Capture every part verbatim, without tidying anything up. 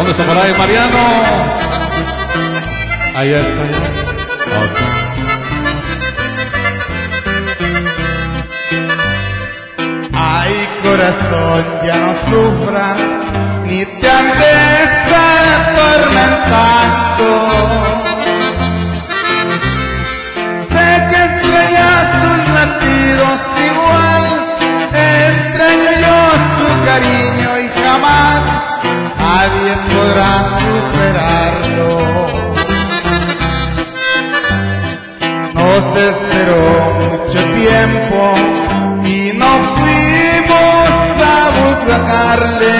¿Dónde está por ahí Mariano? Ahí está. Okay. Ay, corazón, ya no sufras, ni te andes atormentando. Sé que extrañas sus latidos igual, extraño yo su cariño y jamás nadie podrá superarlo. Nos esperó mucho tiempo y no fuimos a buscarle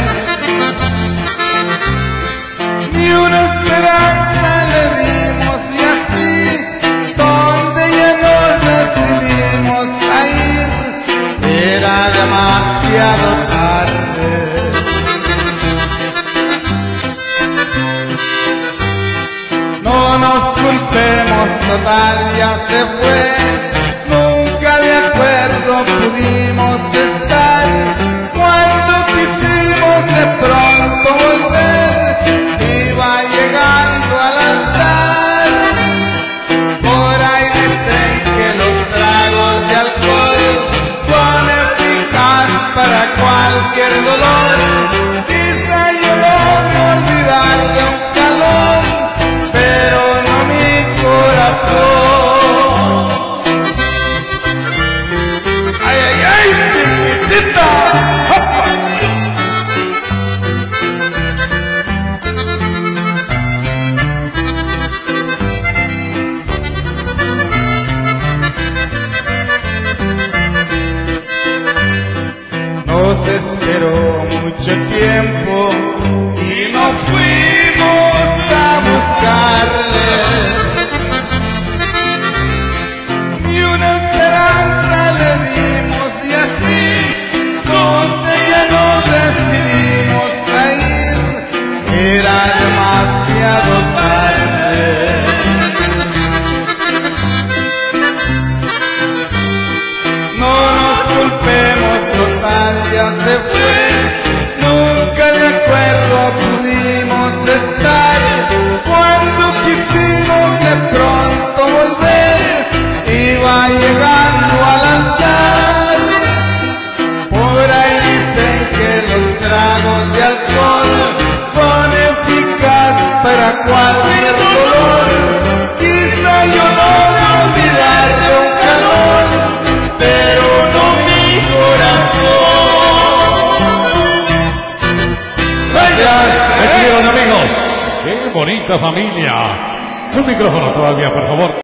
ni una esperanza le dimos, y así donde ya nos decidimos a ir era demasiado tarde. No nos culpemos, total ya se fue, nunca de acuerdo pudimos estar. Cuando quisimos de pronto volver, iba llegando al altar. Por ahí dicen que los tragos de alcohol son eficaces para cualquier dolor. Quizá yo logro olvidar de un calor, pero no mi corazón. ¡Ay, ay, ay! ¡Chiquitita! Nos esperó mucho tiempo y nos fuimos a buscarle, y una esperanza le dimos, y así donde ya nos decidimos a ir era demasiado tarde. No nos culpemos, total ya se fue, nunca de acuerdo pudimos estar. Cuando quisimos de pronto volver, iba llegando al altar. Por ahí dicen que los tragos de alcohol son eficaces para cualquier dolor. Quizá yo logre olvidar de un calor, pero no mi corazón. Gracias. Me quiero, amigos. Qué bonita familia. Un micrófono todavía, por favor.